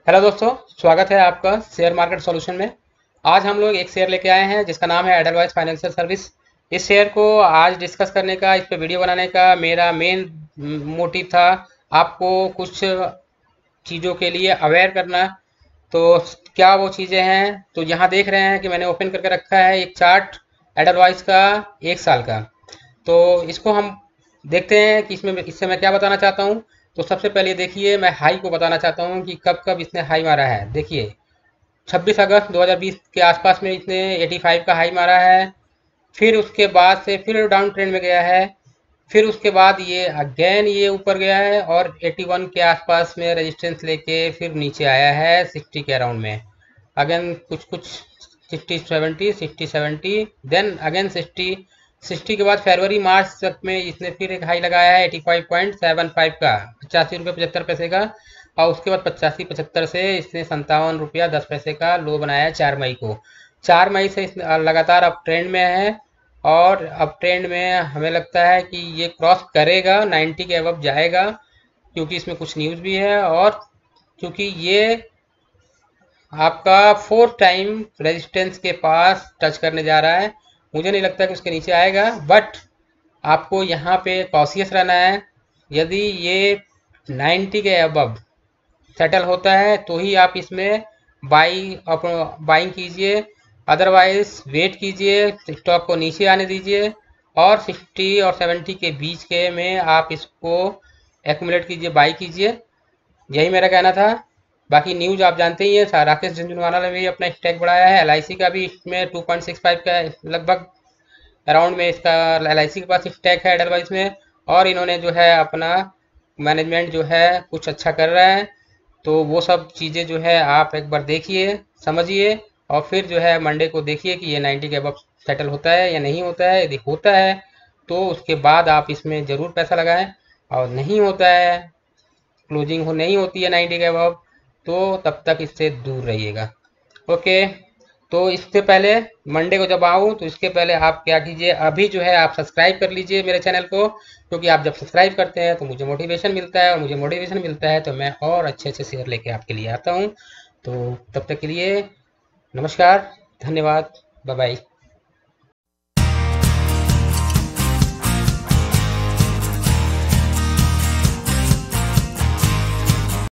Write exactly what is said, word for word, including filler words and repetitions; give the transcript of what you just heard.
Hello दोस्तों, स्वागत है आपका शेयर मार्केट सॉल्यूशन में। आज हम लोग एक शेयर लेके आए हैं जिसका नाम है एडलवाइस फाइनेंशियल सर्विस। इस शेयर को आज डिस्कस करने का, इस पे वीडियो बनाने का मेरा मेन मोटिव था आपको कुछ चीज़ों के लिए अवेयर करना। तो क्या वो चीज़ें हैं, तो यहाँ देख रहे हैं कि मैंने ओपन करके रखा है एक चार्ट एडलवाइस का, एक साल का। तो इसको हम देखते हैं कि इसमें इससे मैं क्या बताना चाहता हूँ। तो सबसे पहले देखिए, मैं हाई को बताना चाहता हूँ कि कब कब इसने हाई मारा है। देखिए, छब्बीस अगस्त दो हज़ार बीस के आसपास में इसने पचासी का हाई मारा है। फिर उसके बाद से फिर डाउन ट्रेंड में गया है। फिर उसके बाद ये अगेन ये ऊपर गया है और इक्यासी के आसपास में रेजिस्टेंस लेके फिर नीचे आया है साठ के अराउंड में। अगेन कुछ कुछ साठ सत्तर साठ सत्तर, देन अगेन साठ साठ के बाद फरवरी मार्च तक में इसने फिर एक हाई लगाया है पचासी पॉइंट सात पाँच का, पचासी रुपये पचहत्तर पैसे का। और उसके बाद पचासी पचहत्तर से इसने संतावन रुपया दस पैसे का लो बनाया चार मई को। चार मई से इस लगातार अप ट्रेंड में है और अप ट्रेंड में हमें लगता है कि ये क्रॉस करेगा, नब्बे के अबव जाएगा, क्योंकि इसमें कुछ न्यूज़ भी है और क्योंकि ये आपका फोर्थ टाइम रेजिस्टेंस के पास टच करने जा रहा है। मुझे नहीं लगता कि उसके नीचे आएगा, बट आपको यहाँ पे कॉशियस रहना है। यदि ये नब्बे के अबव सेटल होता है तो ही आप इसमें बाई बाइंग कीजिए, अदरवाइज वेट कीजिए, स्टॉक को नीचे आने दीजिए और साठ और सत्तर के बीच के में आप इसको एक्यूमुलेट कीजिए, बाई कीजिए। यही मेरा कहना था। बाकी न्यूज़ आप जानते ही हैं, राकेश झुनझुनवाला ने भी अपना स्टैक बढ़ाया है। एल आई सी का भी इसमें टू पॉइंट सिक्स फाइव का लगभग अराउंड में इसका एल आई सी के पास स्टैक है एडलवाइस में। और इन्होंने जो है अपना मैनेजमेंट जो है कुछ अच्छा कर रहा है। तो वो सब चीज़ें जो है आप एक बार देखिए, समझिए और फिर जो है मंडे को देखिए कि ये नब्बे के अबव सेटल होता है या नहीं होता है। यदि होता है तो उसके बाद आप इसमें ज़रूर पैसा लगाएं, और नहीं होता है, क्लोजिंग हो नहीं होती है नब्बे के अबव, तो तब तक इससे दूर रहिएगा। ओके, तो इससे पहले मंडे को जब आऊँ तो इसके पहले आप क्या कीजिए, अभी जो है आप सब्सक्राइब कर लीजिए मेरे चैनल को, क्योंकि आप जब सब्सक्राइब करते हैं तो मुझे मोटिवेशन मिलता है, और मुझे मोटिवेशन मिलता है तो मैं और अच्छे अच्छे शेयर लेके आपके लिए आता हूँ। तो तब तक के लिए नमस्कार, धन्यवाद, बाय बाय।